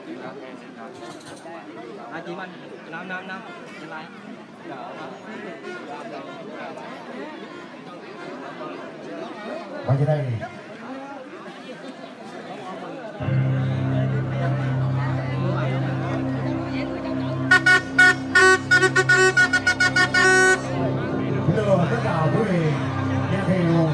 Chị Minh, năm lại. Và giờ đây thưa tất cả quý vị nghe theo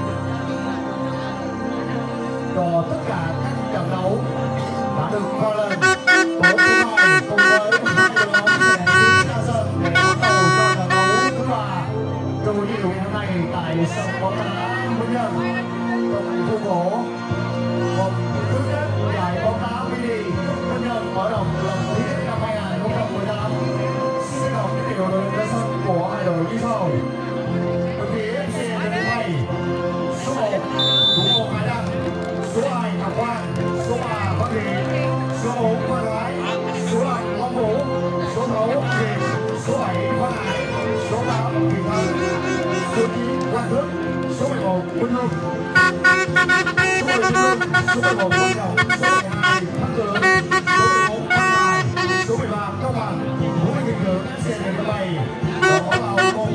cho tất cả các trận đấu đã được khoa lên tổ thứ hai cùng với hai đội bóng sẽ đi ra sân để bắt đầu cho trận đấu thứ ba trong buổi chiều ngày hôm nay tại sân bóng đá Quy Nhơn trong khuôn khổ một tứ kết giải bóng đá mini Quy Nhơn mở rộng lần thứ nhất năm 2018. Xin đọc những điều đội ra sân của hai đội như sau. Đội phía FC Đơn Vị Bay số 1 Thủ môn Hải Đăng, số 2 Ngọc Quang, số 3 Văn Thị, số 4 Văn Thái, số 5 Long Vũ, số 6 Kiệt, số 7 Văn Hải, số 8 Kiệt Thắng, số 9 Quang Thức, số 11 Minh Hưng, số 11 Quang Trọng, số 12 Thắng Cường, số 14 Văn Tài, số 13 Cao Bằng, huấn luyện viên trưởng FC Đơn Vị Bay, đội bóng đầu một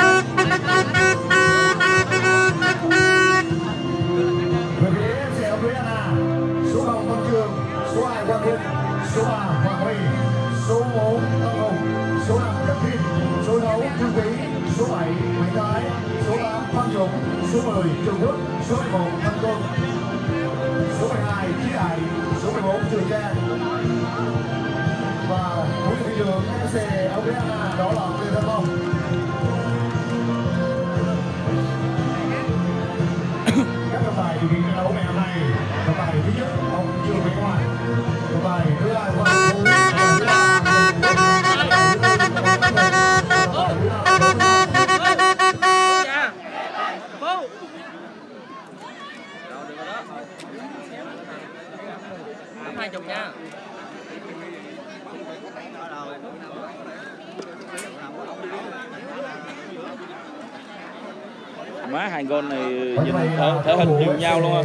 số 0 Văn Trường, số 2 Quang Vinh, số 3 Hoàng Huy, số 4 Tân Hùng, số 5 Trần Thiên, số 6 Trương Quý, số 7 Nguyễn Thái, số 8 Văn Dũng, số 10 Trường Quốc, số 11 Thanh Quân, số 12 Chí Đại, số 14 Trường Giang và huấn luyện viên trưởng FC Adriana đó là Lê Thanh Phong. Các trọng tài điều khiển trận đấu ngày hôm nay, trọng tài thứ nhất ông Trương Vĩ Hoàng, trọng tài thứ hai Hoàng Vũ, hai chục nha. Má hai gol này nhìn thể hình như nhau luôn á.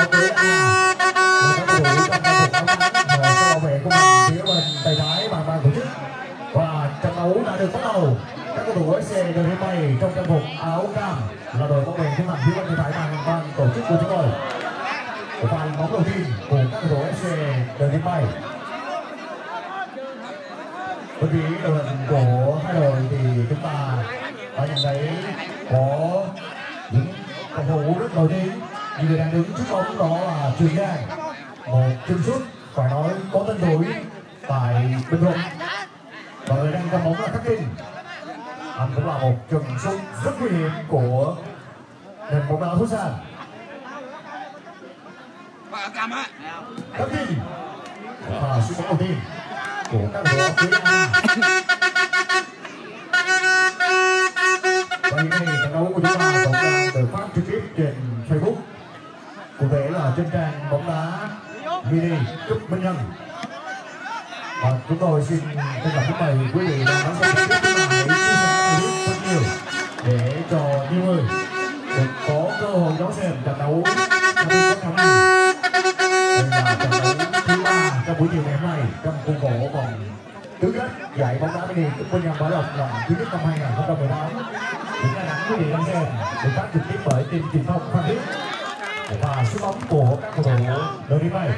Bảo vệ của mình phía bên tay trái bàn ban tổ chức và trận đấu đã được bắt đầu. Các cầu thủ FC Đơn Vị Bay trong trang phục áo cam là đội bóng vệ trung thành phía bên tay trái bàn ban tổ chức của chúng tôi. Phan bóng đầu tiên của các cầu thủ FC Đơn Vị Bay. Với phía đội hình của hai đội thì chúng ta đã nhận thấy có những cầu thủ rất nổi tiếng, như người đang đứng trước bóng đó là Trường Giang, một chân sút phải nói có tên tuổi tại Bình Thuận, và người đang cầm bóng là Khắc Kinh. Anh cũng là một chân sút rất nguy hiểm của nền bóng đá Futsal. Khắc Kinh và sút bóng đầu tiên của các cầu thủ phía A. Và hiện nay trận đấu của chúng ta cũng đang được phát trực tiếp trên Facebook, cụ thể là trên trang bóng đá mini Cúp Minh Nhân. Và chúng tôi xin trân trọng kính mời quý vị đang đón xem trực tiếp chúng ta hãy chia sẻ rất nhiều để cho nhiều người được có cơ hội đón xem trận đấu trong buổi sáng nay. Đây là trận đấu thứ 3 trong buổi chiều ngày hôm nay trong khuôn khổ vòng tứ kết giải bóng đá mini Cúp Minh Nhân Bảo Lộc lần thứ nhất năm 2018. Chúng ta đang quý vị đang xem được phát trực tiếp bởi team truyền thông Phan Thiết và sút bóng của các cầu thủ Đơn Vị Bay.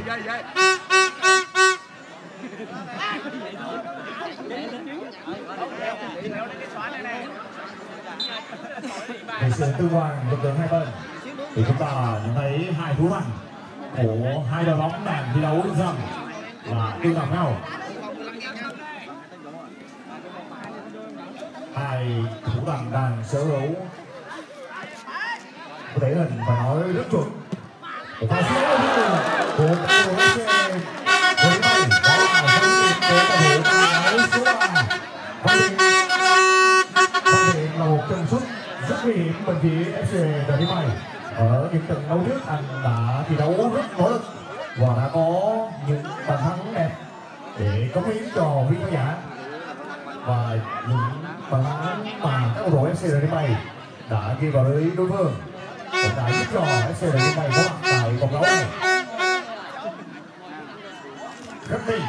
Về sự tương quan lực lượng hai bên thì chúng ta nhận thấy hai thủ thành của hai đội bóng đang thi đấu rằng là tương đồng nhau. Hai thủ thành đang sở hữu có thể hình phải nói rất chuẩn. Một pha sút của các cầu thủ FC Đơn Vị Bay đó là pha sút của cầu thủ số 3. Văn Thiện là một chân sút rất nguy hiểm bên phía FC Đơn Vị Bay. Ở những trận đấu trước anh đã thi đấu rất nỗ lực và đã có những bàn thắng đẹp để cống hiến cho quý khán giả, và những bàn thắng mà các cầu thủ FC Đơn Vị Bay đã ghi vào lưới đối phương cũng đã giúp cho FC Đơn Vị Bay có mặt tại vòng đấu này. Khắc Minh.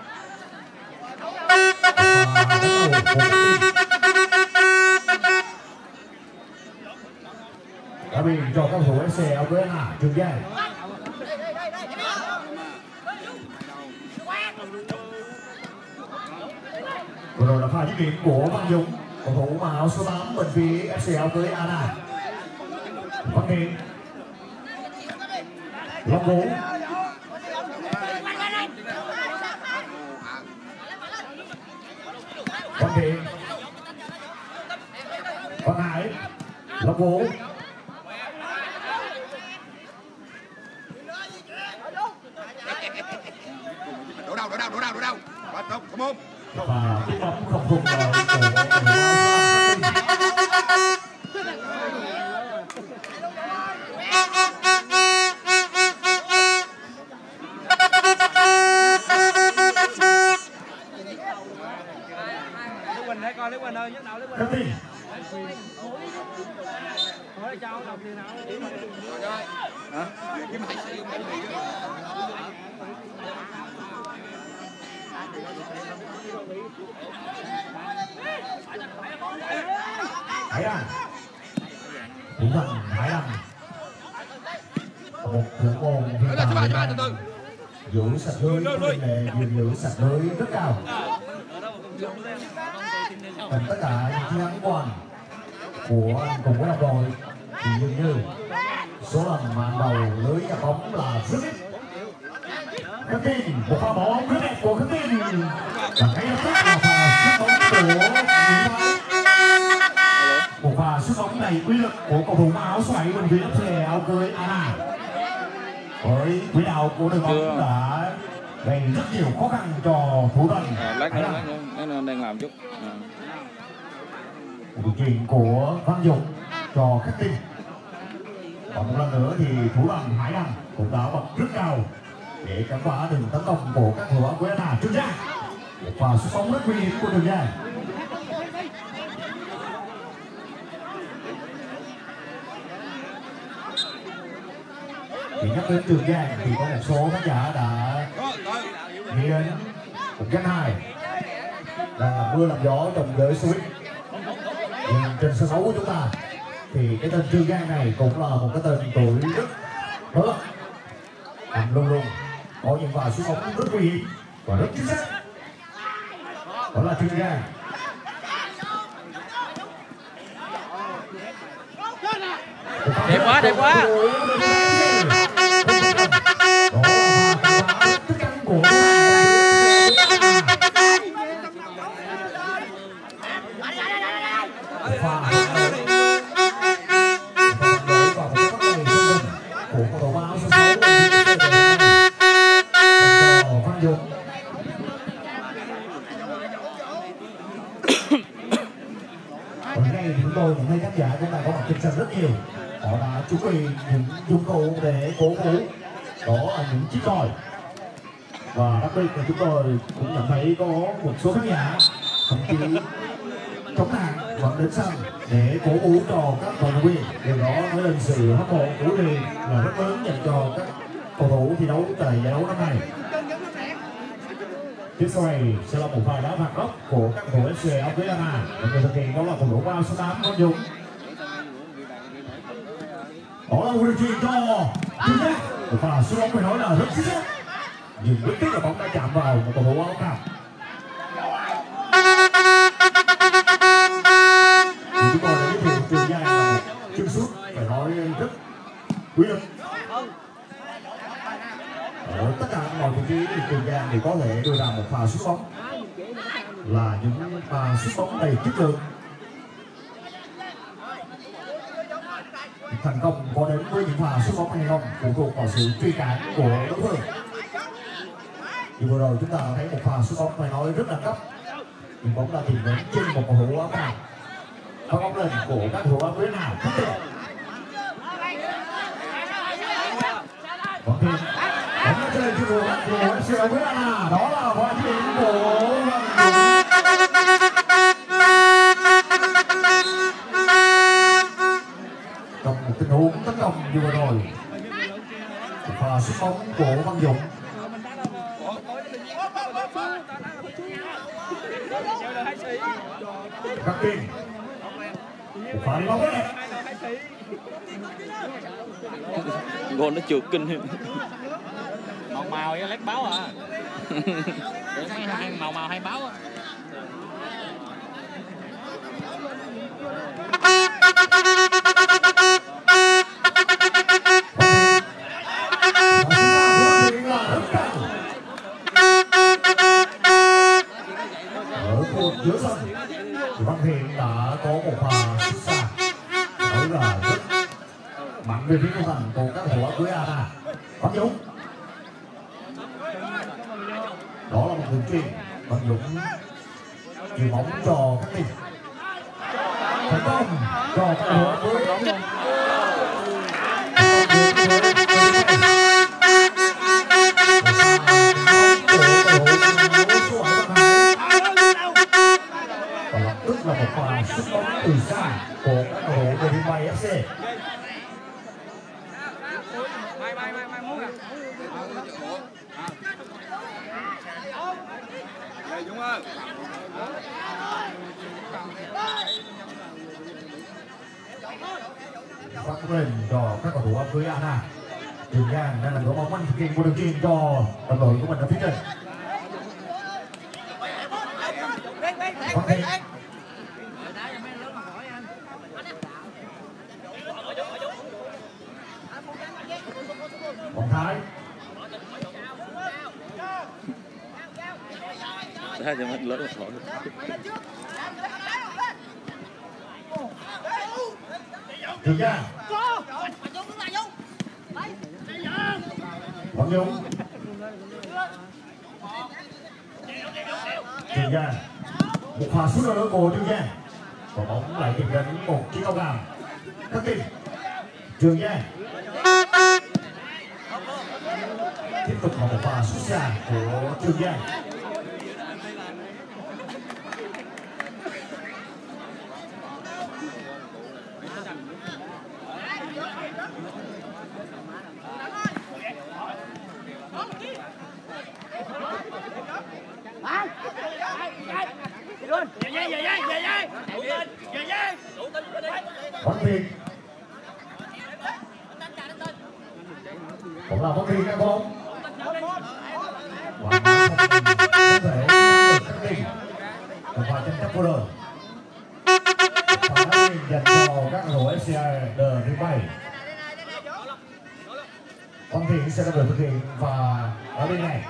Đã bị cho các thủ FC Alberta Trường Giang. Vừa rồi là pha dứt điểm của Văn Dũng, cầu thủ mặc áo số 8 bên phía FC Alberta. Văn Hiền, Long Vũ, Văn Hiền, Văn Hải, Long Vũ, đổ đâu come on. và cái bóng không thuộc vào Quỳnh hãy coi Lý Quỳnh ơi, nhắc nào Lý Quỳnh. Khắc Minh. Hỏi cháu đầu tiên nào. Hả? Cái mày sử dụng cái gì đó. Hải Đăng, Thủ Thành Hải Đăng, một thủ môn hiện tại giữ sạch lưới, giữ sạch lưới rất cao. Còn tất cả những chiến thắng quan của anh cùng với đồng đội thì dường như số lần mang đầu lưới nhà bóng là rất ít. Khắc Minh, một pha bóng rất đẹp của Khắc Minh và ngay lập tức là pha sút bóng của Nguyễn Thái. Một pha sút bóng đầy uy lực của cầu thủ áo xoáy bên phía FC Alberta. Với quỹ đạo của đội bóng đã gây rất nhiều khó khăn cho thủ thành. Lát nó đang làm chút. Một chuyện của Văn Dũng cho Khắc Minh. Và một lần nữa thì thủ thành Hải Đăng cũng đã bật rất cao để cản phá đường tấn công của các thủ Alberta. Trường Giang, một pha sút bóng rất nguy hiểm của Trường Giang. Thì nhắc đến Trường Giang thì có một số khán giả đã nghĩ đến một danh hài đang làm mưa làm gió trong giới showbiz. Nhưng trên sân khấu của chúng ta thì cái tên Trường Giang này cũng là một cái tên tuổi rất nổi bật. Anh luôn luôn có những pha sút bóng rất nguy hiểm và rất chính xác. Đó là Trường Giang. Đẹp quá, đẹp quá. Chúng tôi những người khán giả chúng ta có mặt trên sân rất nhiều. Họ đã chuẩn bị những dụng cụ để cổ vũ, đó là những chiếc còi. Và đặc biệt là chúng tôi cũng nhận thấy có một số khán giả thậm chí chống nạn vẫn đến sân để cổ vũ cho các vận động viên. Điều đó nói lên sự hâm mộ của Huy là rất lớn dành cho các cầu thủ thi đấu tại giải đấu năm nay. Tiếp sau này sẽ là một vài đá phạt góc của các cầu thủ FC Alberta. Người thực hiện đó là cầu thủ bao số 8 Văn Dũng. Đó là quyền chuyền cho Trường Giang. Một pha sút bóng phải nói là rất chính xác. Nhưng rất tiếc là bóng đã chạm vào một cầu thủ áo cam. Chúng tôi đã giới thiệu Trường Giang là một chân sút phải nói rất quý lực. Ở tất cả mọi vị trí thì Trường Giang thì có thể đưa ra một pha sút bóng là những pha sút bóng đầy chất lượng. Thành công có đến với những pha sút bóng hay không phụ thuộc vào sự truy cản của đối phương. Như vừa rồi chúng ta thấy một pha sút bóng phải nói rất đẳng cấp, nhưng bóng đã tìm đến trên một cầu thủ áo vàng. Và bóng lên của các cầu thủ áo bên nào không được. Bóng lên chơi của FC Alberta, đó là pha điểm của trong một tình huống tấn công như vừa rồi. Pha sút bóng của Văn Dũng Cắt Kiên phải đi bóng đấy. Gôn nó trượt kinh. Màu với lét báo à. Để màu hay báo á. Ở khu giữa sân thì Văn Hiền đã có một pha xuất xa, đó là rất mạnh về phía công thành của các cầu thủ cuối Ana. Văn Dũng, đó là một đường chuyền. Văn Dũng chuyền bóng cho các team thành công cho các cầu thủ cuối. Và lập tức là một pha sút bóng từ xa của các cầu thủ của Vinmay FC. Dũng ơi. Phát lên cho các cầu thủ dưới Ana. Trường Giang đang làm đổ bóng mạnh thực hiện một đường chuyền cho đồng đội của mình ở phía trên. Bóng Thái. Ra cho mình lớn một Trường Giang. Hoàng Dũng. Trường Giang. Một pha sút nữa của Trường Giang. Và bóng lại tìm đến một chiếc áo gàm. Các team. Trường Giang. Tiếp tục là một pha sút xa của Trường Giang. Văn Hiền. Cũng là Văn Hiền các bóng. Và không thể được các team. Một pha tranh chấp vô đời. Pha dành cho các cầu thủ FCI The Vinmay. Văn Hiền sẽ được thực hiện và ở bên này.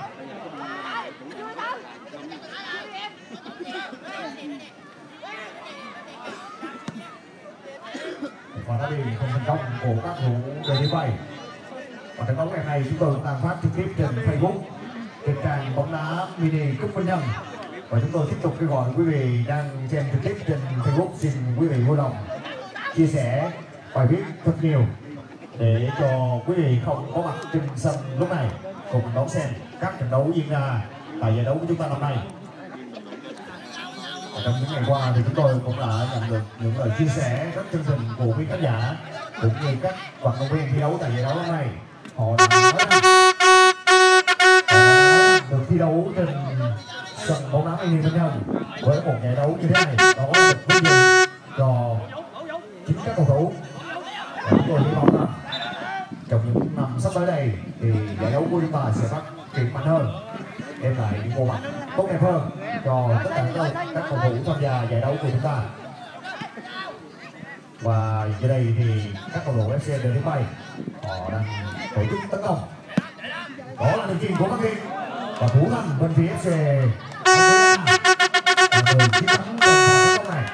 Và đã bị không thành công của các cầu thủ The Vinmay. Và trận bóng ngày này chúng tôi đang phát trực tiếp trên Facebook, trên trang bóng đá mini cúp Vinh Nhân. Và chúng tôi tiếp tục kêu gọi quý vị đang xem trực tiếp trên Facebook, xin quý vị vui lòng chia sẻ bài viết thật nhiều để cho quý vị không có mặt trên sân lúc này cùng đón xem các trận đấu diễn ra tại giải đấu của chúng ta năm nay. Và trong những ngày qua thì chúng tôi cũng đã nhận được những lời chia sẻ rất chân tình của quý khán giả cũng như các vận động viên thi đấu tại giải đấu năm nay. Họ đã nói được thi đấu trên sân bóng đá mini Vinh Nhân với một giải đấu như thế này, đó là một vinh dự cho chính các cầu thủ. Và chúng tôi hy vọng rằng trong những năm sắp tới đây thì giải đấu của chúng ta sẽ phát triển mạnh hơn, đem lại những bộ mặt tốt đẹp hơn cho tất cả các cầu thủ tham gia giải đấu của chúng ta. Và giờ đây thì các cầu thủ FC The Vinmay họ đang tổ chức tấn công. Đó là đường chuyền của Văn Hiền và thủ thành bên phía FC người chiến thắng trong pha tấn công này.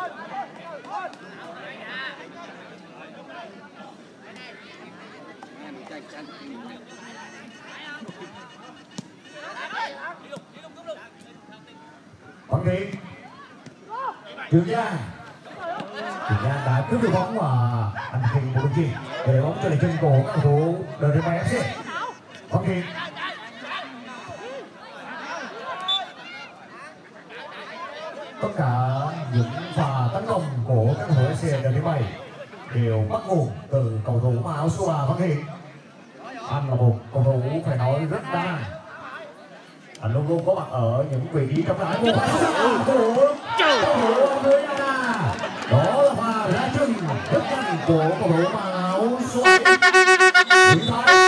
Văn Hiền. Trường Giang. Trường Giang đã cướp được bóng và anh thực hiện một đường chuyền để bóng cho lại chân của các cầu thủ The Vinmay FC. Văn Hiền. Tất cả những pha tấn công của các cầu thủ FC The Vinmay đều bắt nguồn từ cầu thủ mặc áo số 3 Văn Hiền. Anh là một cầu thủ phải nói rất đa năng. Anh luôn luôn có mặt ở những vị trí trong đáy của Adriana. Đó là pha ra chân rất nhanh của cầu thủ mang áo số 7 Nguyễn Thái.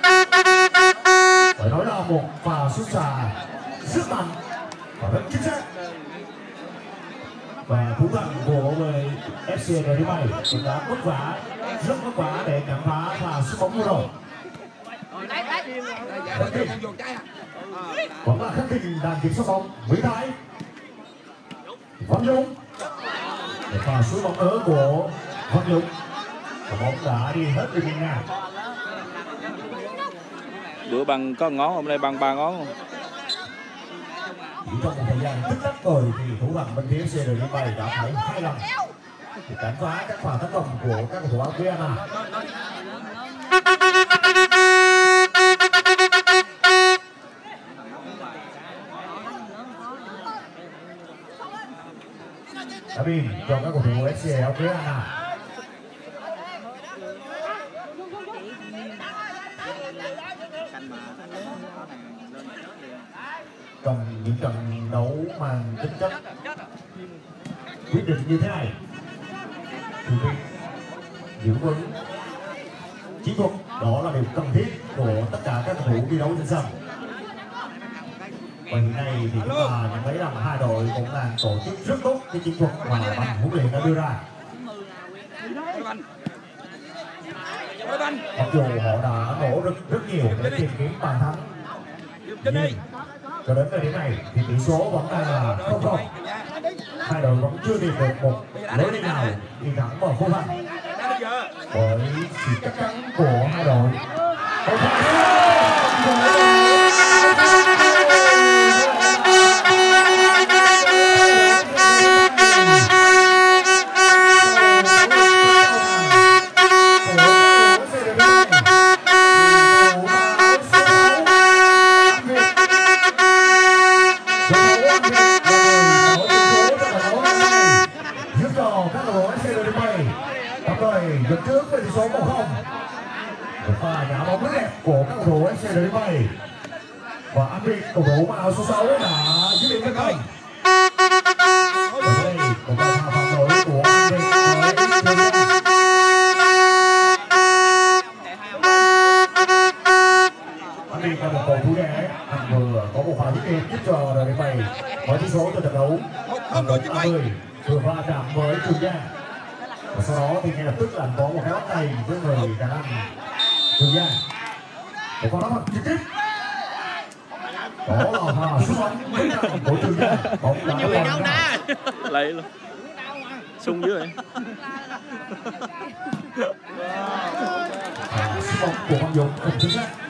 Phải nói là một pha sút xa rất mạnh và rất chính xác. Và cú tặng của người FC Đài cũng đã vất vả, rất vất vả để cản phá pha sút bóng vừa rồi. Vẫn là Khắc Kinh đang kiểm soát bóng. Nguyễn Thái, Văn Dũng, để pha sút bóng ớ của Văn Dũng. Bóng đã đi hết từ biên ngang. Bữa bằng có ngón, hôm nay bằng 3 ngón không? Chỉ trong một thời gian tích tắc rồi thì thủ thành bên phía FC Đài đã phải 2 lần để cản phá các pha tấn công của các cầu thủ Adriana. Cabin cho các cầu thủ FC Adriana. Trong những trận đấu mang tính chất quyết định như thế này thì việc giữ vững chiến thuật đó là điều cần thiết của tất cả các cầu thủ thi đấu trên sân. Và hiện nay thì chúng ta nhận thấy rằng hai đội cũng đang tổ chức rất tốt cái chiến thuật mà ban huấn luyện đã đưa ra. Mặc dù họ đã nỗ lực rất nhiều để tìm kiếm bàn thắng, nhưng cho đến thời điểm này thì tỷ số vẫn đang là 0-0. Hai đội vẫn chưa tìm được một lối đi nào đi thẳng vào khung thành. Với sự chắc chắn của hai đội. Dẫn trước với tỷ số 1-0. Một pha nhả bóng rất đẹp của các cầu thủ FC Đài Bay. Và Andri, cầu thủ mang áo số 6 đã dứt điểm thành công. Ở đây cũng là pha phản đối của Andri với Andri là một cầu thủ trẻ, anh vừa có một pha dứt điểm giúp cho Đài Bay với tỷ số cho trận đấu 1-0 vừa va chạm với Trường Giang. Và sau đó thì ngay lập tức là có một cái bắt tay với người đàn ông Trường Giang. Một con đá phạt trực tiếp. Đó là pha sút bóng của Trường Giang. Bóng đã vào ngang. Lấy luôn. Sung dưới vậy. Sút bóng của Văn Dũng không chính xác.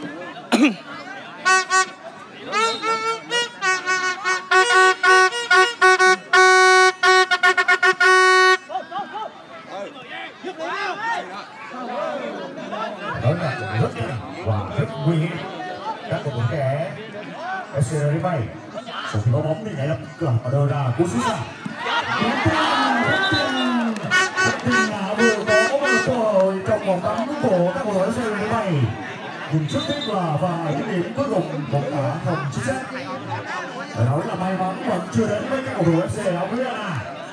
Đó là rất nhanh và rất nguy hiểm. Các cầu thủ trẻ FC Đài Bay sau khi có bóng thì ngay lập tức là đưa ra cú sút xa. Là vừa có một cơ hội trong vòng cấm của các cầu thủ FC Đài Bay, nhưng rất tiếc là và những điểm cuối cùng cũng đã không chính xác. Phải nói là may mắn vẫn chưa đến với các cầu thủ FC Adriana.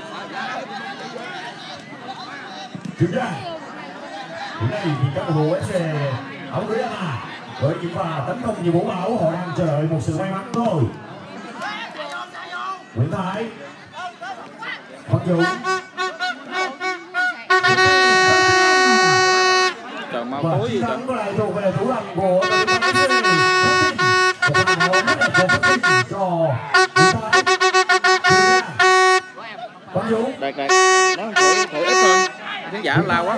Trường Giang. Hiện nay thì các cầu thủ FC Adriana với những pha tấn công như bố báo họ đang chờ đợi một sự may mắn thôi. Nguyễn Thái, Văn Dũng, và chiến thắng có lại thuộc về thủ thành của Văn Dũng. Đạt, nó thổi ít thôi, khán giả la quá.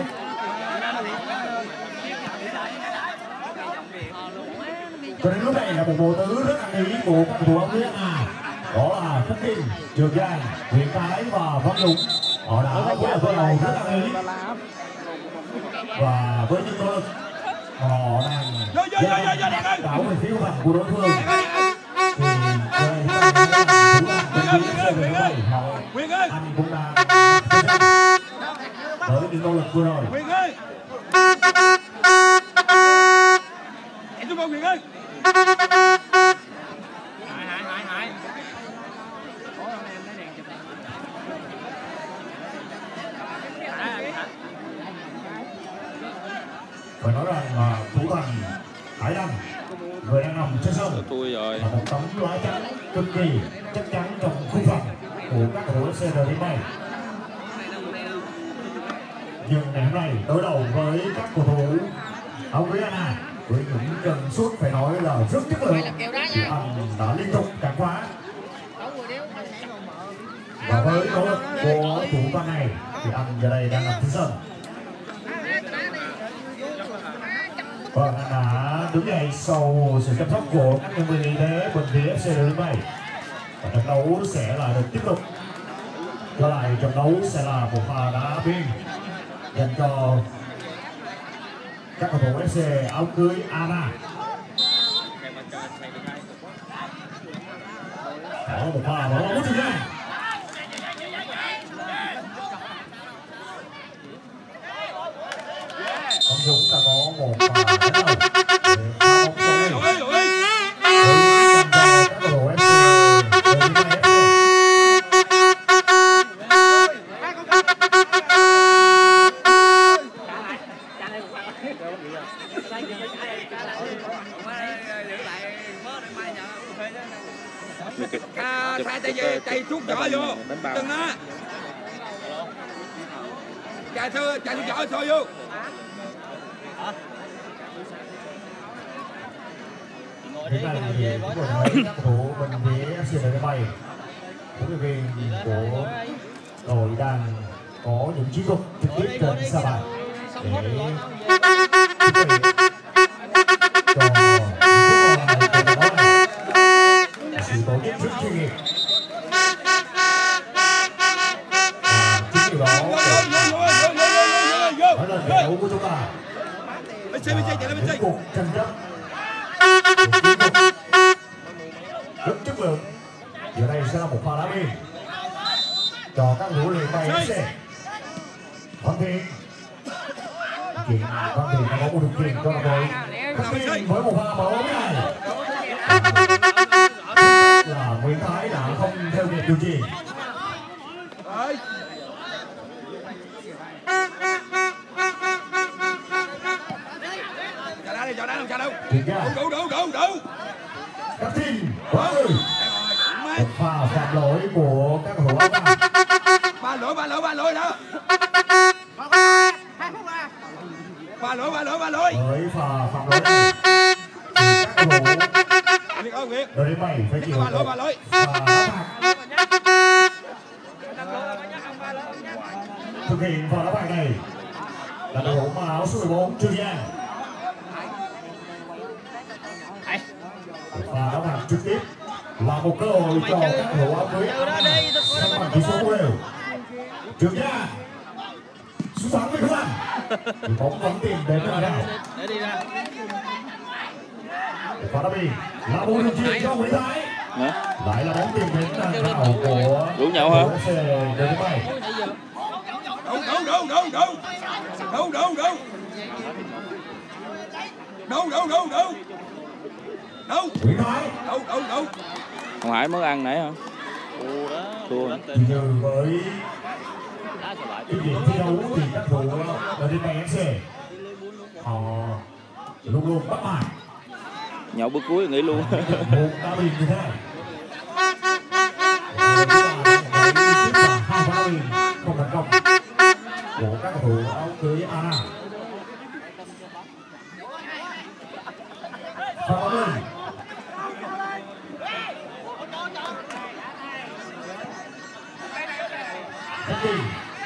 Cho đến lúc này là một bộ tứ rất ăn ý của các cầu thủ Adriana. Đó là Khắc Kinh, Trường Giang, Nguyễn Thái và Văn Dũng. Họ đã phối hợp với nhau rất ăn ý. Và với những nỗ lực họ đang đảo về phía phần của đối phương. Thì anh cũng đang với những nỗ lực vừa rồi. phải nói rằng thủ thành Hải Đăng, người đang nằm trên sân, tôi rồi. là một tấm lá chắn cực kỳ chắc chắn trong khung thành của các cầu thủ FC đến nay. Nhưng ngày hôm nay đối đầu với các cầu thủ Augiana với những chân sút phải nói là rất chất lượng, thì anh đã liên tục cản phá. Và với nỗ lực của thủ toàn này thì anh giờ đây đang nằm trên sân. Vâng, anh đã đứng dậy sau sự chăm sóc của các nhân viên y tế bệnh viện FC đến đây. Và trận đấu sẽ là được tiếp tục. Trở lại trận đấu sẽ là một pha đá biên dành cho các cầu thủ FC áo cưới Ana. Đó một pha mở bóng trước đây. Ông Dũng đã có một pha đánh đầu để phá bóng cho lên. Với dành cho các cầu thủ FC chạy chút giỏ vô đừng á chạy chút giỏ thôi vô. Hiện nay thì chúng tôi thấy các cầu thủ bên phía FC Đà Nẵng, huấn luyện viên của đội đang có những chiến thuật trực tiếp trên sa bàn để chuẩn bị cho những phút còn lại của trận đấu này. Sự tổ chức rất chuyên nghiệp. Chính điều đó nói lên trận đấu của chúng ta những cuộc tranh chấp rất chất lượng. Giờ đây sẽ là một pha đá biên cho các thủ luyện bay FC. Văn Thiện đã có một điều kiện cho đội Khắc Tiên với một pha mở bóng này là Nguyễn Thái đã không theo kịp điều chỉnh. Đủ. Khắc Tiên quá người. Một pha phạm lỗi của các cầu thủ áo vàng. Ba lỗi đó. Ba lỗi. Với pha phạm lỗi này thì các cầu thủ đội đến 7 phải chịu ba lỗi. Thực hiện pha đá bạc này là cầu thủ mặc áo số 14 Trương Giang. Pha đá bạc trực tiếp là một cơ hội cho các cầu thủ áo cưới sang bằng tỷ số của đều. Trương Giang sút thắng với Khương Anh, bóng vẫn tìm đến nơi nào. Pha đá biên là một đường chuyền cho Nguyễn Thái. Lại là bóng tìm đến nơi nào của đủ nhậu hả? Đâu. Nguyễn Thái. Đâu. Không Hải mới ăn nãy hả? Thua. Như với kinh nghiệm thi đấu thì các cầu thủ ở trên này FC họ luôn luôn bắt bài. Nhậu bước cuối nghỉ luôn. Một đá biên như thế này. Hai pha biên không thành công của các cầu thủ áo cưới Ana. Pha bóng lên. Khắc Tiên.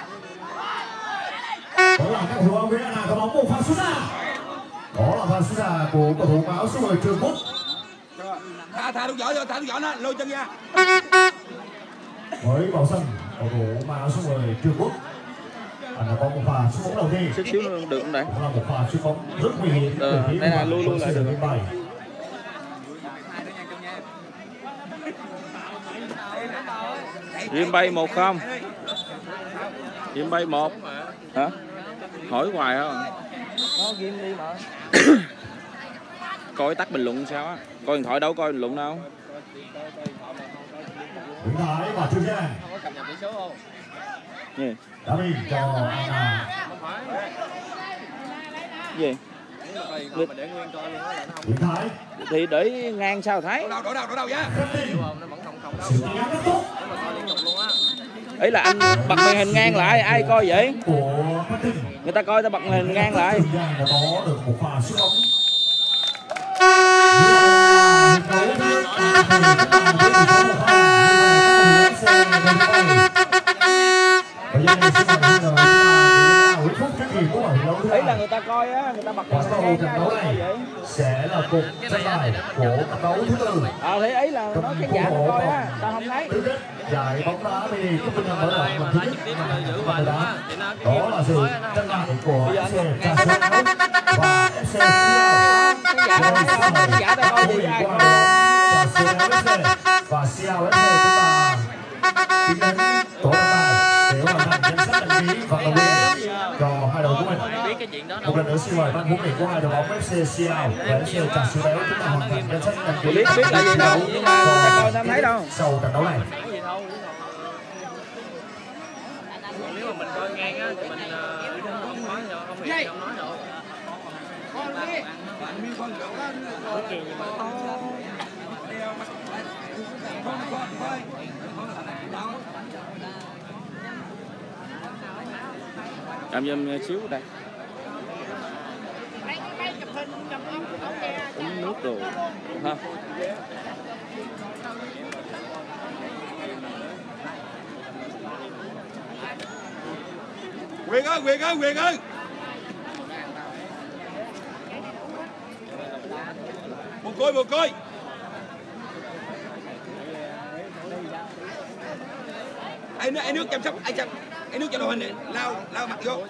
Đó là các cầu thủ áo cưới Ana có bóng một pha sút ra. Đó là pha sút ra của cầu thủ áo số 10 Trường Quốc. Thả đúng giỏ nó lôi chân ra. Với vào sân cầu thủ áo số 10 Trường Quốc. Anh đã có một pha sút bóng đầu tiên. Chút xíu nữa được không đấy? Đó là một pha sút bóng rất nguy hiểm. Đây là lui lại được. Riêng bay 1-0. Riêng bay 1. Hả? Hỏi hoài hả? Coi tắt bình luận sao á? Coi điện thoại đâu coi bình luận đâu. Nguyễn Thái và Trương Giang. Gì? Đá biên cho Ana. Gì? người để nguyên coi luôn á là nó không. Nguyễn Thái Thì để ngang sao thấy. Đổ đâu nha. Hiểu không? Nó vẫn không đâu. sự tiến rất tốt Nếu mà coi liên tục luôn á. Ý là anh bật màn hình ngang lại, ai coi vậy? của Phát Thịnh. Người ta coi ta bật màn hình ngang lại. Thời gian đã có được một pha sút bóng. Ý là người ta coi á, người ta bật màn hình ngang đấu ai này vậy? sẽ là cuộc tranh tài của trận đấu thứ tư. Thì ý là nói khán giả nó coi á, ta không thấy. Giải bóng đá mini cúp Vinh Nam mở rộng lần thứ nhất năm 2018. Đó là sự tranh tài của FC Trà Sữa và FC Khán giả ta coi gì ai? Trà Sữa FC và Siao FC chúng ta tiến đến tổ trọng tài để hoàn thành danh sách đăng ký vận động viên cho hai đội của mình. Một lần nữa xin mời ban huấn luyện của hai đội bóng FC Siao và FC Trà Sữa Béo chúng ta hoàn thành danh sách đăng ký. Biết là gì đâu, nhưng mà người ta coi ta không thấy đâu. Sau trận đấu này. Nếu mà mình coi ngang á thì mình không nói đâu, không hiểu không nói được. Làm giùm xíu đây. Uống nước đồ ha. Quyền ơi. Một coi. Ai nước chăm sóc, ai nước cho đội hình này, lao mặt vô.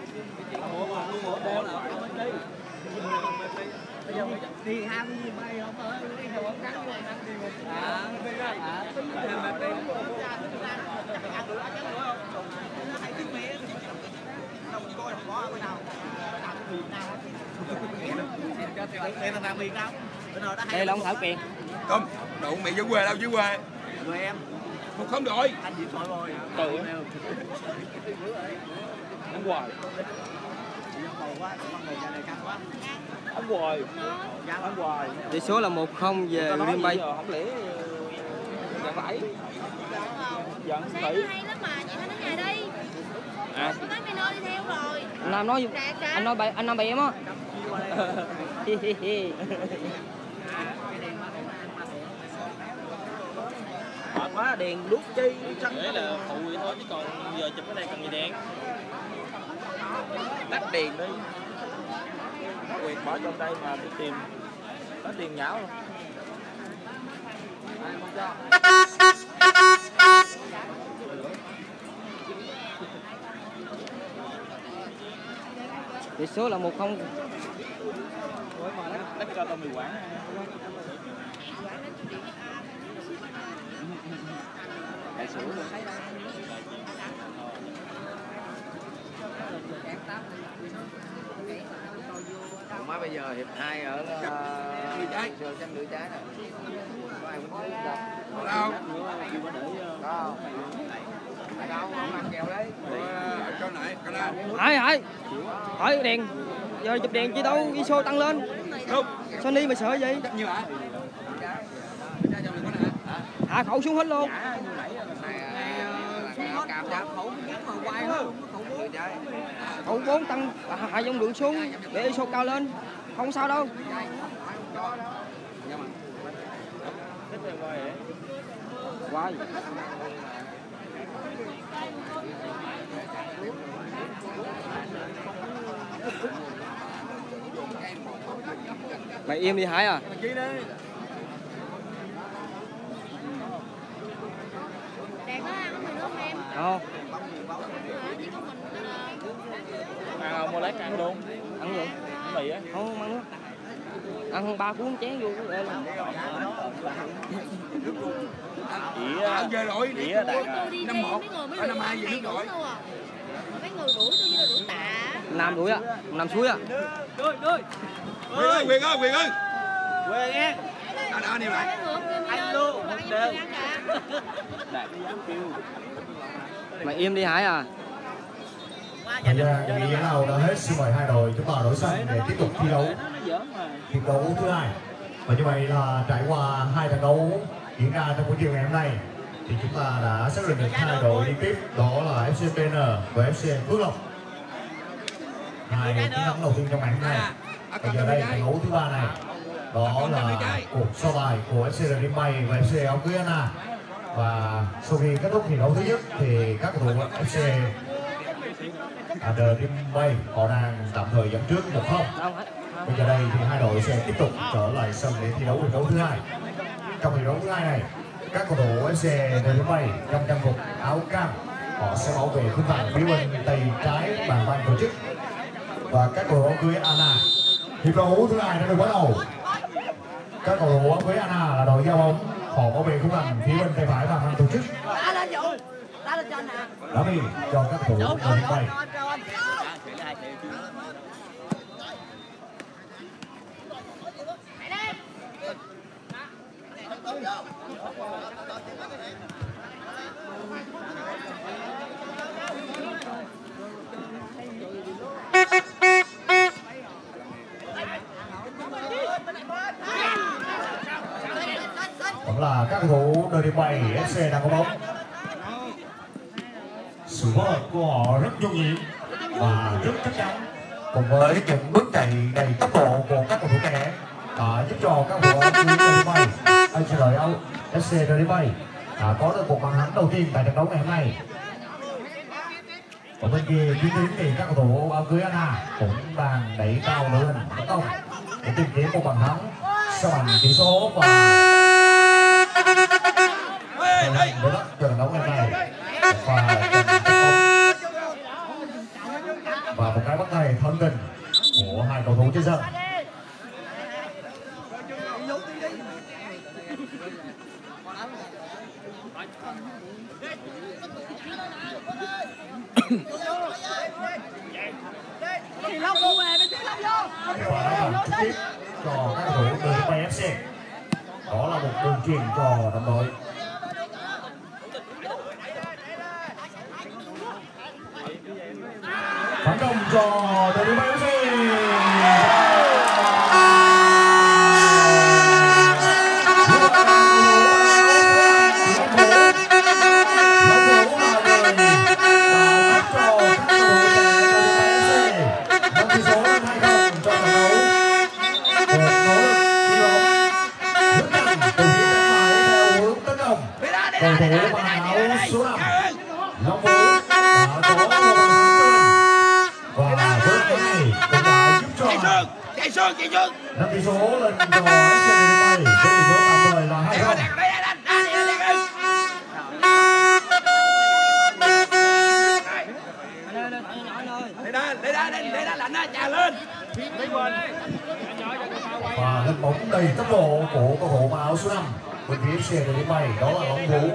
Đi ham gì bay không ơi, đi theo bóng cắn luôn ăn đi đây là ông Thảo Kiệt. Không, đụng mày dưới quê đâu dưới quê. Người em. Không đội. Anh gì thôi rồi. Từ ăn hoài. Ăn hoài. Tỷ số là 1-0 về Green Bay. Không lẽ giận phải. Giận tỷ. Hay lắm mà, chị Thanh đến nhà đi. À. Nói Mino đi theo rồi. Anh nói bậy em á. Quá đèn đuốc chi Để là phụ vậy thôi chứ còn giờ chụp cái này cần gì đèn. tắt đèn đi. Quyền bỏ trong đây mà đi tìm. Có tiền nhão luôn. Tỷ số là 1-0. Đất cho tao mì quảng. Đại sữa luôn. Má bây giờ hiệp 2 ở sườn chân nửa trái nè. Có ai quýnh trước đâu. Đâu? Có. Đâu, không ăn kèo đấy. Cho nãy, cái nào? Hỏi đèn. Giờ chụp đèn chi đâu, ISO tăng lên. Không. Sony mà sợ gì? Như hả? Hạ khẩu xuống hết luôn. Khẩu 4 tăng hạ dòng lượng xuống để ISO cao lên. Không sao đâu. Quay. Mày im đi Hải à? Đèn có ăn mày nước không em? Không. Chỉ có mình Ăn không, mua lấy ăn luôn. Ăn gì? Mì á. Không ăn nước. Ăn 3 cuốn chén vô đây là. Về rồi. Chỉ đạt tôi đi đây mấy người mới năm 2 về nước rồi. Mấy người đuổi tôi như là đuổi tạ. Nam đuổi á, Nam suối á. Quyền ơi. Quê nghe. Đó đi lại. Anh luôn. đạt dám kêu. Mày im đi Hải à. Thời gian nghỉ nào đã hết, xin mời hai đội chúng ta đổi sân để tiếp tục thi đấu. hiệp đấu thứ hai. Và như vậy là trải qua 2 trận đấu diễn ra trong buổi chiều ngày hôm nay thì chúng ta đã xác định được 2 đội liên tiếp, đó là FC PN và FC Phước Lộc. 2 chiến thắng đầu tiên trong ngày hôm nay. Bây giờ đây trận đấu thứ 3 này, đó là cuộc so tài của FC Radium Bay và FC Áo Cưới Anna. Và sau khi kết thúc hiệp đấu thứ nhất thì các cầu thủ FC Radium Bay họ đang tạm thời dẫn trước 1-0. Bây giờ đây thì 2 đội sẽ tiếp tục trở lại sân để thi đấu hiệp đấu thứ hai. Trong hiệp đấu thứ hai này, các cầu thủ FC Radium Bay trong trang phục áo cam họ sẽ bảo vệ khung thành phía bên tay trái bàn ban tổ chức. Và các cầu thủ áo cưới Anna, hiệp đấu thứ hai đã được bắt đầu. Các cầu thủ áo cưới Anna là đội giao bóng, họ bảo vệ khung thành phía bên tay phải bàn ban tổ chức. Đá biên cho các cầu thủ Radium Bay. Vẫn là các cầu thủ Radium Bay FC đang có bóng. Sự phối hợp của họ rất nhuần nhuyễn và rất chắc chắn, cùng với những bước chạy đầy tốc độ của các cầu thủ trẻ giúp cho các cầu thủ Radium Bay, FC Radium Bay có được một bàn thắng đầu tiên tại trận đấu ngày hôm nay. Ở bên kia chiến tuyến thì các cầu thủ áo cưới Anna cũng đang đẩy cao đội hình tấn công để tìm kiếm một bàn thắng sau bằng tỷ số và để bắt trận đấu ngày hôm nay. Và một cái bắt tay thân tình của 2 cầu thủ trên sân. Và đã làm trực tiếp cho các cầu thủ Radium Bay FC. Đó là một đường truyền cho đồng đội. Phản công cho Radium Bay FC. Cầu thủ mang áo số 5 Long Vũ đã có một bàn thắng và với cái này cũng đã giúp cho nâng tỷ số lên cho FC Radium Bay với tỷ số tạm thời là 2-0. Và lên bóng đầy tốc độ của cầu thủ mang áo số 5 bên phía FC Radium Bay, đó là Long Vũ.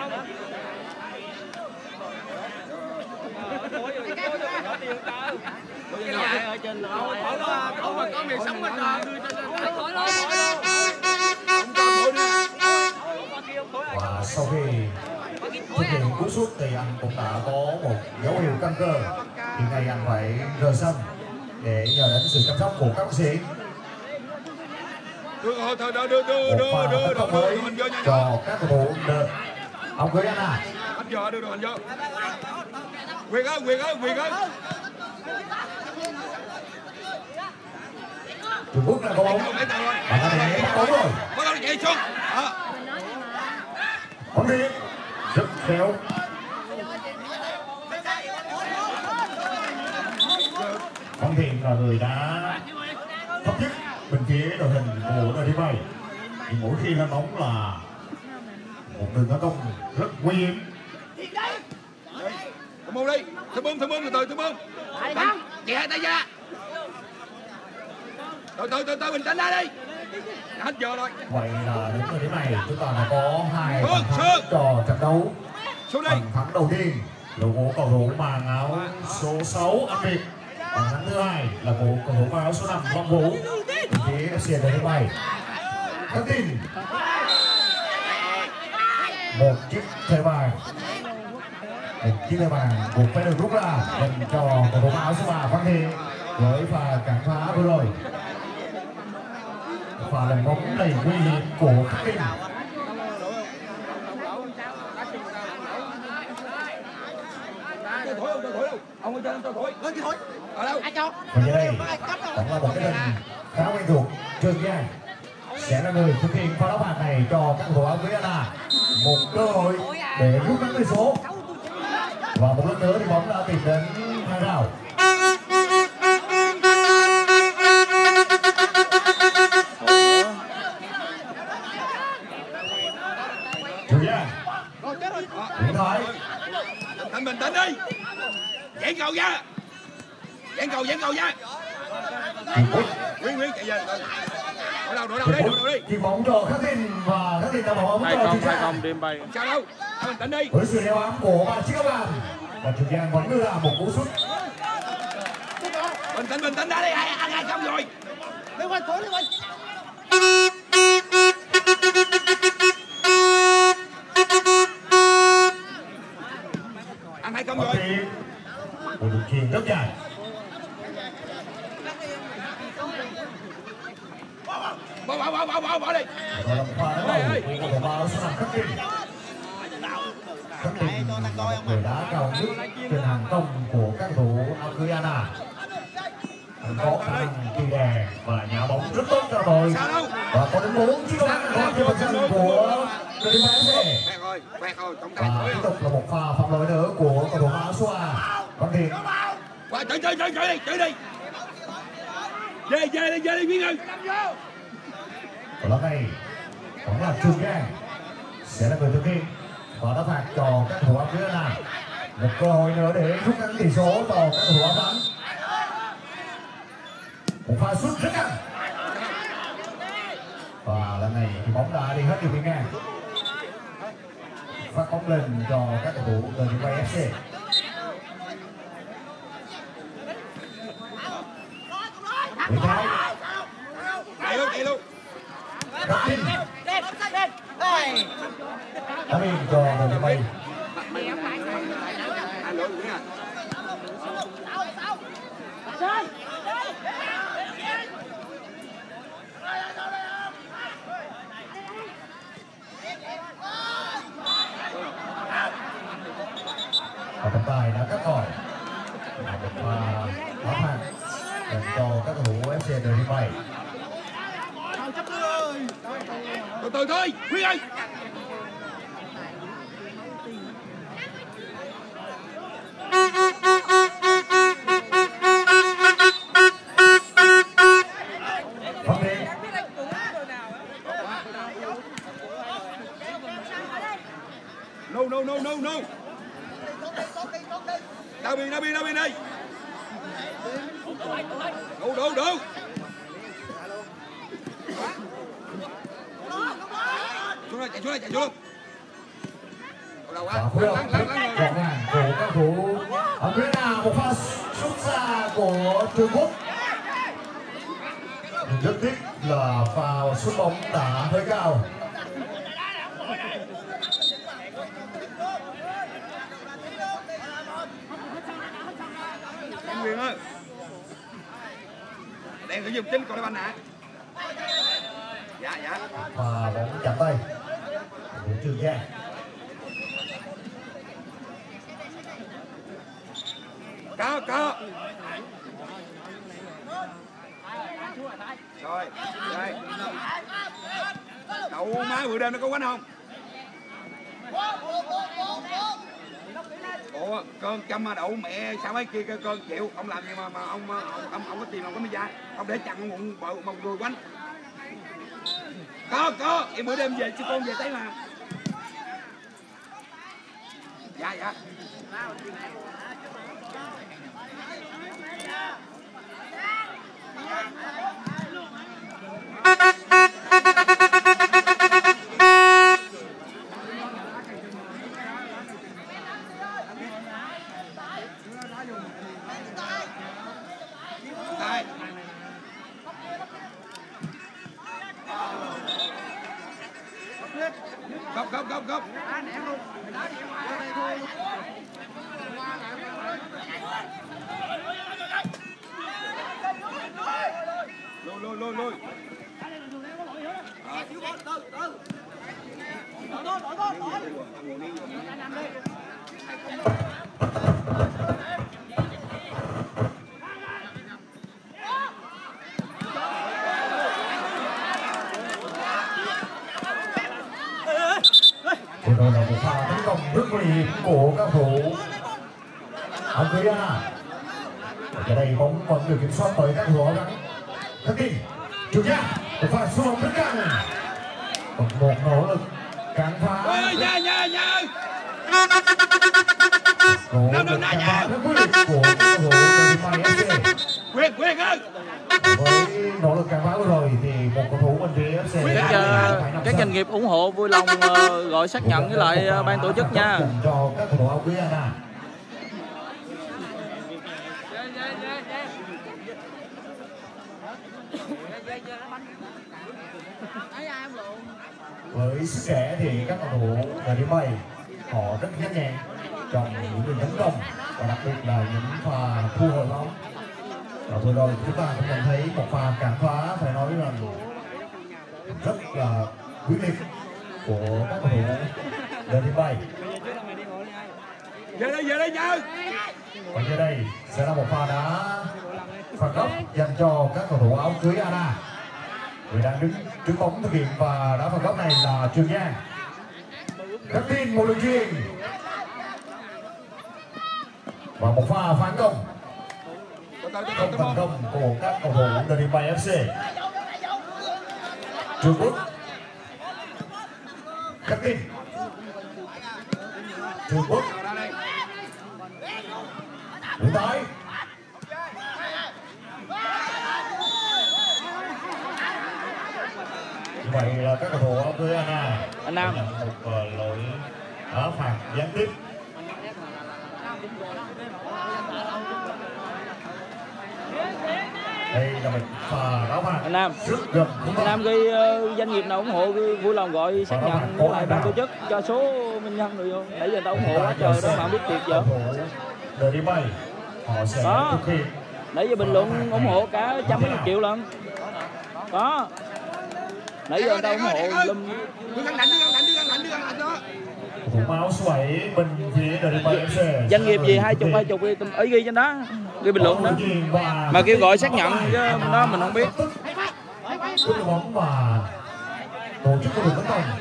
Và sau khi thực hiện cú sút thì anh cũng đã có một dấu hiệu căng cơ. Thì ngày anh phải rời sân để nhờ đến sự chăm sóc của các bác sĩ. Một pha tấn công mới cho các cầu thủ áo cưới Anna. Trung Quốc là có bóng. Bạn có thể bắt bóng rồi. Bóng đi. Rất khéo. Văn Thiện là người đã thấp nhất bên phía đội hình của Radium Bay. thì mỗi khi lên bóng là một đường tấn công rất nguy hiểm. Thơm bơm đi, thơm bơm từ từ, thơm bơm. Chị hai tay ra. Từ từ bình tĩnh ra đi. Hết giờ rồi. Vậy là đến thời điểm này chúng ta đã có hai bàn thắng cho trận đấu. Bàn thắng đầu tiên là của cầu thủ mang áo số 6 Anh Việt. Bàn thắng thứ hai là của cầu thủ mang áo số 5 Long Vũ. Phía FC Radium Bay. Thông tin một chiếc thẻ vàng, một chiếc thẻ vàng buộc phải được rút ra dành cho cầu thủ áo số 3 Văn Thiện với pha cản phá vừa rồi. pha lần bóng đầy nguy hiểm của Khắc Kinh. Ông ơi, cho thổi. Lên cái thổi. Ở đâu? Ai cho? Và như đây cũng là một cái lần khá quen thuộc. Trường Giang sẽ là người thực hiện pha đá phạt này cho các cầu thủ áo Guyana. Một cơ hội để rút ngắn tỷ số. Và một lần nữa thì bóng đã tìm đến hàng rào. Trường Giang điện thoại. Anh bình tĩnh đi. Giãn cầu ra. Giãn cầu ra. Nguyên chạy về. Đổi đâu đi. Chuyền bóng cho Khắc Kinh và Khắc Kinh đã bỏ bóng cho Trường Giang. 2-0 đêm bay. Sao đâu? Bình tĩnh đi. Với sự đeo bám của ban chiếc bàn và Trường Giang vẫn đưa ra một cú sút. Bình tĩnh đã đi. Ăn 2-0 rồi. Liên quan. Ăn 2-0 rồi. Một đường chuyền rất dài. Bỏ đi. Và làm pha đá đầu của cầu báo sẽ làm Khắc Kinh. Khắc Kinh người đá cao nhất trên hàng công của các cầu thủ áo Guyana. Anh có khả năng kỳ đè và nhả bóng rất tốt cho đội. Và có đến 4 chiếc bóng có trên mặt sân của đội tuyển Pháp. Và tiếp tục là một pha phạm lỗi nữa của cầu thủ áo Xoa. Văn Thiện. Chơi đi. Về đi Nguyên ơi. Và lần này cũng là Trường Giang sẽ là người thực hiện và đá phạt cho các cầu thủ áo Guyana. Một cơ hội nữa để rút ngắn tỷ số cho các cầu thủ áo trắng. Một pha sút rất căng. Và lần này thì bóng đã đi hết đường biên ngang. Phát bóng lên cho các cầu thủ đội tuyển Bay FC. Nguyễn Thái. Chạy luôn. Khắc Kinh. Đá biên cho đội tuyển Bay. Và trọng tài đã cắt còi. Một pha đá phạt dành cho các cầu thủ FC đội tuyển Bay. Từ thôi, Huy ơi. Văn Thiện. No. Đau biên đi. Đủ. Chạy xuống. Và phối hợp rất gọn gàng của các cầu thủ ở phía nào. Một pha sút xa của Trung Quốc. Rất tiếc là pha sút bóng đã hơi cao. Nguyên ơi. Đang thử dùng chính còn banh hả? Dạ. Và bóng chạm tay của Trường Giang. Có. Rồi, đây. Đậu má bữa đêm nó có quánh không? Ủa, cơn chăm mà đậu mẹ sao mấy kia cơn chịu, ông làm gì mà ông có tiền ông có mới ra, ông để chặn một người quánh. Có, em bữa đêm về chứ con về thấy mà. Dạ. Đây. Góc. Lùi. Vừa rồi là một pha tấn công rất nguy hiểm của các thủ áo Guyana. Ở đây bóng vẫn được kiểm soát bởi các thủ áo trắng. Khắc Kim, Trường Giang, một pha sút bóng rất căng. Một nỗ lực cản phá. Nỗ lực cản phá rất quyết liệt của các thủ Đơn Vị FC. Quyền ơi. Với nỗ lực cản phá vừa rồi thì một cầu thủ bên phía FC các doanh nghiệp ủng hộ vui lòng gọi xác nhận với lại ban tổ chức nha. Cho các cầu thủ áo Guyana. Với sức trẻ thì các cầu thủ ở điểm 7 họ rất nhanh nhẹn trong những đường tấn công và đặc biệt là những pha thu hồi bóng. Và vừa rồi chúng ta cũng nhận thấy một pha cản phá phải nói rằng rất là quyết liệt của các cầu thủ ở điểm 7. Về đây nhớ. Và dưới đây sẽ là một pha đá phạt góc dành cho các cầu thủ áo cưới Ana. Người đang đứng trước bóng thực hiện và đá phạt góc này là Trường Giang. Khắc Tin một đường chuyền và một pha phản công không thành công của các cầu thủ Đơn Vị FC. Trường Quốc, Khắc Tin, Trường Quốc, Nguyễn Thái. Như vậy là các cầu thủ áo cưới Ana Anh Nam một lỗi đá phạt gián tiếp. Đây là một pha đá phạt anh Nam, rất gần. anh Nam ghi doanh nghiệp nào ủng hộ vui lòng gọi xác nhận với lại ban tổ chức cho số minh nhân người vô. Nãy giờ người ta ủng hộ quá trời đó mà không biết thiệt giờ. Đời đi bay họ sẽ thực hiện. Nãy giờ bình luận ủng hộ cả trăm mấy triệu lần. Có. Nãy giờ người ta ủng hộ lum. Đưa găng lạnh đó. Thủ máu số 7 bên phía Đơn Vị FC. Doanh nghiệp gì 20 đi ý ghi trên đó. Ghi bình luận đó. Mà kêu gọi xác nhận chứ đó mình không biết. Cú bóng và tổ chức của đường tấn công.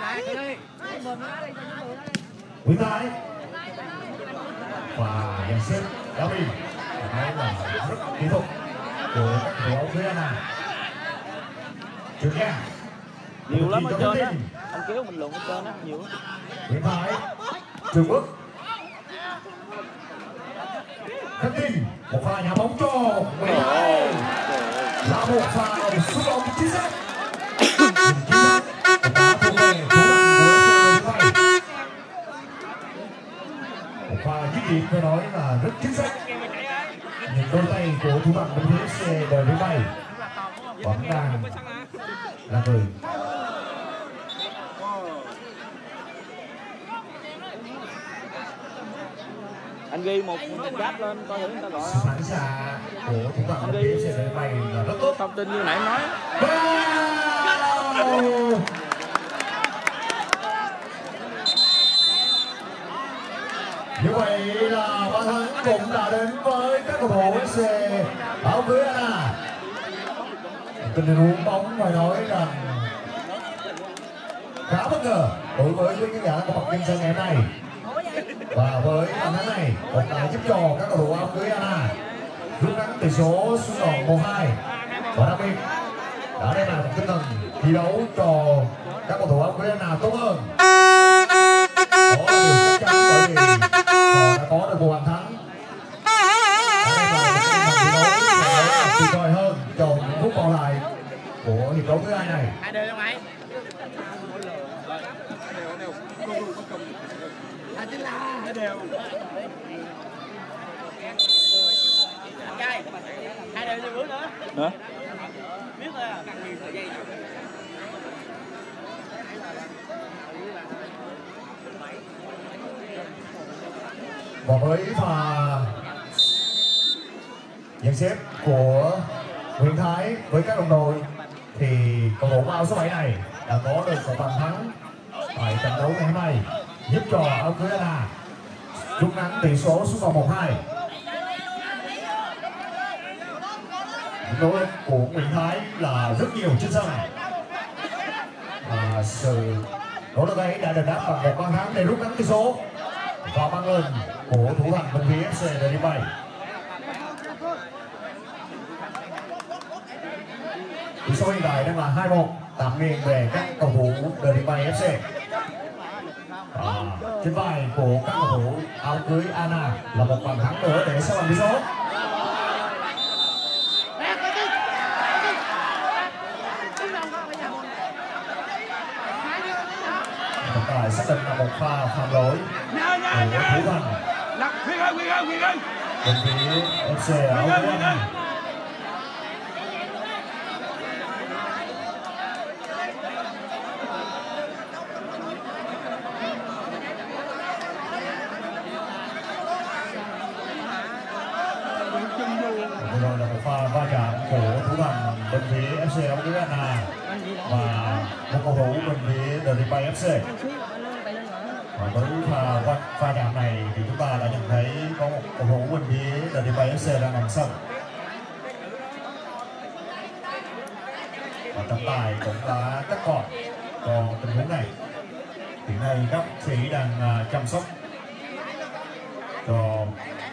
Nguyễn Thái và dàn xếp đá biên. Đây là rất kỹ thuật của các cầu thủ phía Ana. Trường Giang Nhiều lắm ở trên đó. Anh kéo bình luận ở trên đó nhiều lắm. Nguyễn Thái, Trường Quốc, Khắc Tin, một pha nhà bóng cho Nguyễn Thái là một pha sút bóng chính xác. Một pha dứt điểm phải nói là rất chính xác. Những đôi tay của thủ thành bên phía FC Đơn Vị bay vẫn đang là người. Anh ghi một chat lên coi thử người ta gọi. Sự phản xạ của thủ thành bên phía FC Đơn Vị bay là rất tốt. Thông tin như nãy nói. Như vậy là bàn thắng cũng đã đến với các cầu thủ FC áo cưới Ana. Tình huống bóng phải nói rằng khá bất ngờ đối với quý khán giả của bậc nhân sân ngày hôm nay. Và với bàn thắng này cũng đã giúp cho các cầu thủ áo cưới Ana rút ngắn tỷ số xuống còn 1-2 và đặc biệt đã đem lại một tinh thần thi đấu cho các cầu thủ áo cưới Ana tốt hơn. Đó là điều chắc chắn bởi vì họ đã có được một bàn thắng. Tuyệt vời hơn trong những phút còn lại của hiệp đấu thứ hai này. Hai đều không mày? Hai đều. Hai đều như bước nữa. Hả? Biết thôi à. Và với pha dàn xếp của Nguyễn Thái với các đồng đội thì cầu thủ áo số 7 này đã có được một bàn thắng tại trận đấu ngày hôm nay, giúp cho áo cưới Ana rút ngắn tỷ số xuống còn 1-2. Nỗ lực của Nguyễn Thái là rất nhiều trên sân. Sự nỗ lực ấy đã được đáp bằng một bàn thắng để rút ngắn tỷ số và băng lên của thủ thành bên phía FC Đờ Đi Bay. Tỷ số hiện tại đang là 2-1, tạm nghiêng về các cầu thủ Đờ Đi Bay FC. Trên vai của các cầu thủ áo cưới Ana là một bàn thắng nữa để sắp bằng tỷ số. Hiện tại xác định là một pha phạm lỗi của thủ thành bên phía FC áo cưới Ana. Rồi là một pha va chạm của thủ thành bên phía FC áo cưới Ana và một cầu thủ bên phía Đờ Đi Bay FC. Và với pha chạm này thì chúng ta đã nhận thấy có một cầu thủ bên phía Đờ Đi Bay FC đang nằm sân. Và trọng tài cũng đã cắt còi cho tình huống này. Hiện nay các bác sĩ đang chăm sóc cho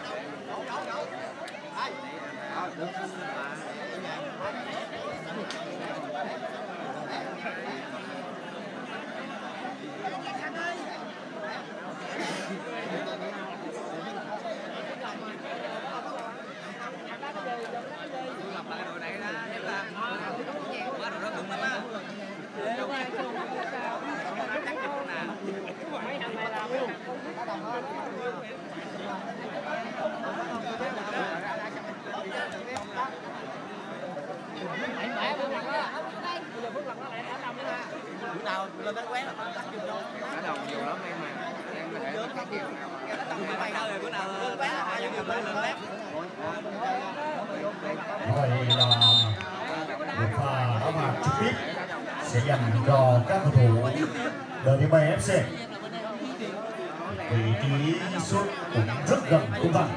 vậy là một pha đá phạt trực tiếp sẽ dành cho các cầu thủ Đờ Đi Bay FC. Vị trí sút cũng rất gần khung thành.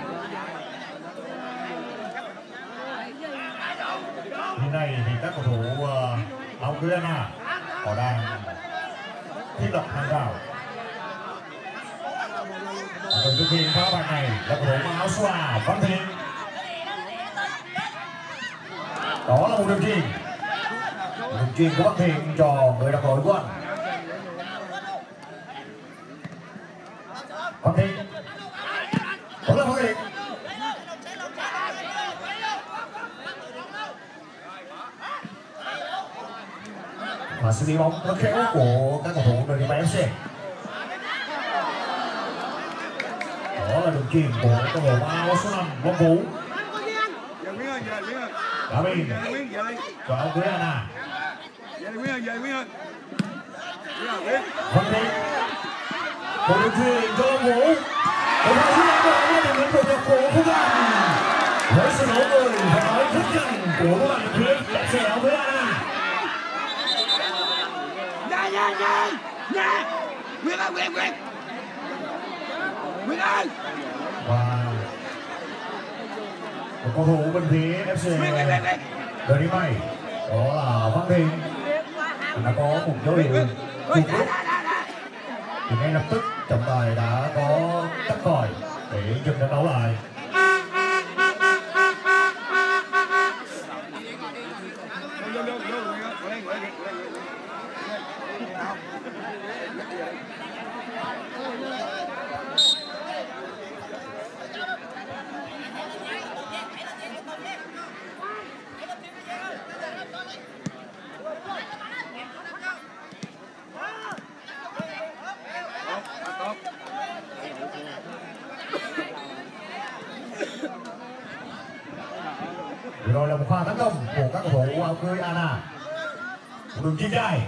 Hiện nay thì các cầu thủ áo cưới Ana họ đang thiết lập hàng rào. Người thực hiện pha phạt này là cầu thủ mang áo số 3 Văn Thiện. Đó là một đường chuyền của Văn Thiện cho người đồng đội của anh. Văn Thiện cũng là Văn Thiện. Và xử lý bóng rất khéo của các cầu thủ Đờ Đi Bay FC. Đó là đường chuyền của cầu thủ áo số 5 Long Vũ. Đã biên cho áo cưới Ana. Văn Thiện một đường chuyền cho Long Vũ. Cầu thủ số 5 là một đường chuyền của Phú Văn. Với sự nỗ lực phải nói rất nhanh của các bạn phía FC áo cưới Ana. Và một cầu thủ bên phía FC Đờ Đi Bay đó là Văn Thiện đã có một dấu hiệu trung quốc thì ngay lập tức trọng tài đã có tắt còi để dừng trận đấu lại. Rồi là một pha tấn công của các cầu thủ áo cưới Ana. Một đường chuyền dài.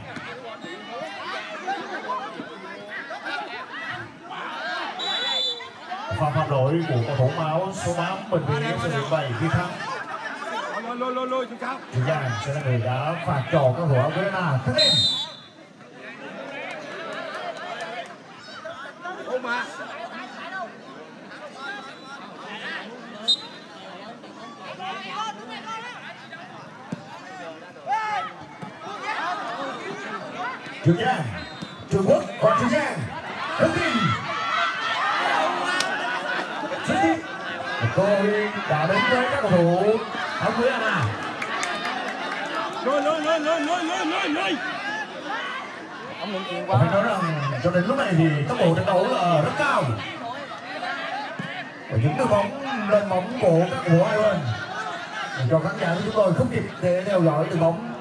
Pha phạm lỗi của cầu thủ áo số 8 bên phía FC Đờ Đi Bay khi thắng. lôi chúng sao? Trường Giang sẽ là người đã phạt trò các thủ áo cưới là Thất Linh. Ôm mà. Trường Giang, Trung Quốc và Trường Giang, Thất Linh. Cơ hội đã đến với các cầu thủ áo cưới Anna. Lôi. Ông nhận chuyện Phải quá. nói rằng cho đến lúc này thì tốc độ trận đấu là rất cao. Và những đường bóng lên bóng của các cầu thủ hai bên cho khán giả của chúng tôi không kịp để theo dõi đường bóng.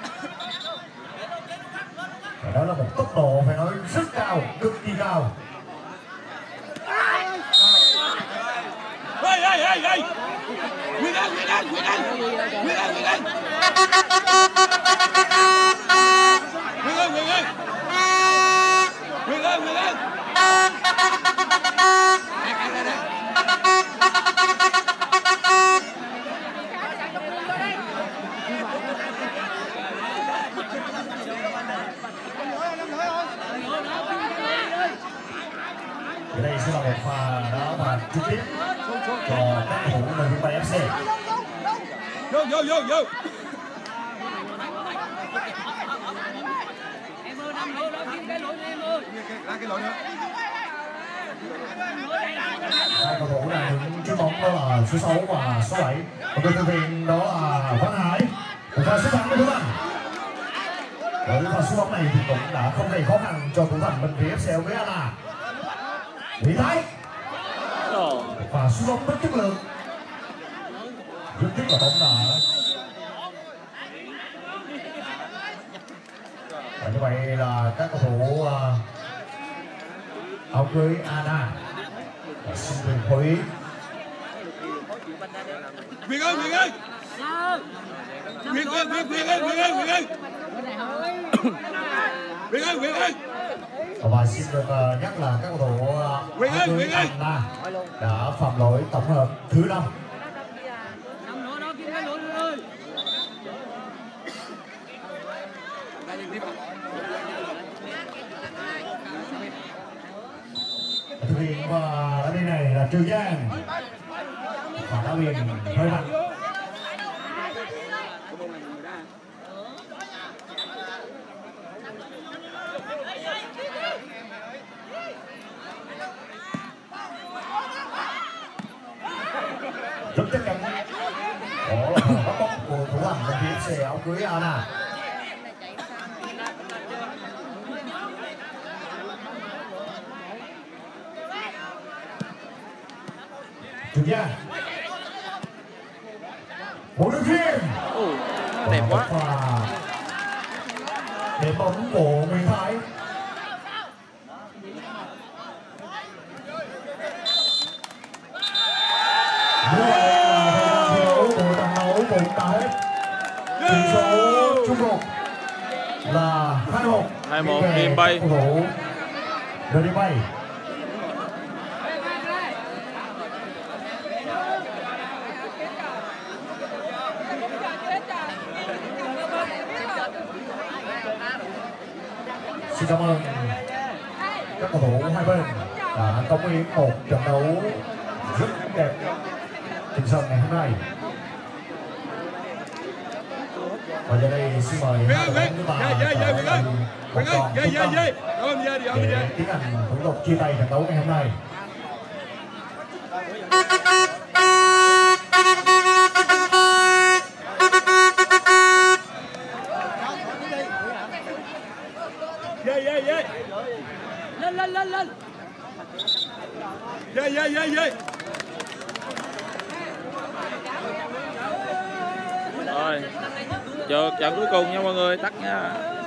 Và đó là một tốc độ phải nói rất cao, cực kỳ cao. Hey! Nguyên Anh! Ở đây sẽ là một pha đá phạt trực tiếp cho các cầu thủ bên phía Bay FC. Vô. Cái lỗi nữa. Hai cầu thủ là những chiếc bóng đó là số 6 và số 7. Còn đội thực hiện đó là Văn Hải. Một pha sút bắn của thủ thành. Với pha sút bóng này thì cũng đã không gây khó khăn cho thủ thành bên phía FC với Anna. Lý Thái. Và sút bóng rất chất lượng. Rất tiếc là bóng đã. Và như vậy là các cầu thủ áo cưới Anna xin được hội ý. Nguyên ơi! Và xin được nhắc là các cầu thủ áo cưới Anna đã phạm lỗi tổng hợp thứ 5. Thực hiện và đá biên này là Trường Giang và đá biên hơi mạnh. Rất chắc chắn đó là bắt bóng của thủ thành bên phía FC áo cưới Anna. Trường Giang, một đường chuyền Đẹp quá. để bóng của Nguyễn Thái. Như vậy là thời gian thi đấu của trận đấu cũng đã hết. Tỷ số chung cuộc là 2-1 Điền Bay. cầu thủ đội Điền Bay. Xin cảm ơn các cầu thủ hai bên đã cống hiến một trận đấu rất đẹp trên sân ngày hôm nay. Và giờ đây xin mời hai đội bóng chúng ta để tiến hành thủ tục chia tay trận đấu ngày hôm nay. Lên. Rồi, chờ trận cuối cùng nha mọi người, tắt nha.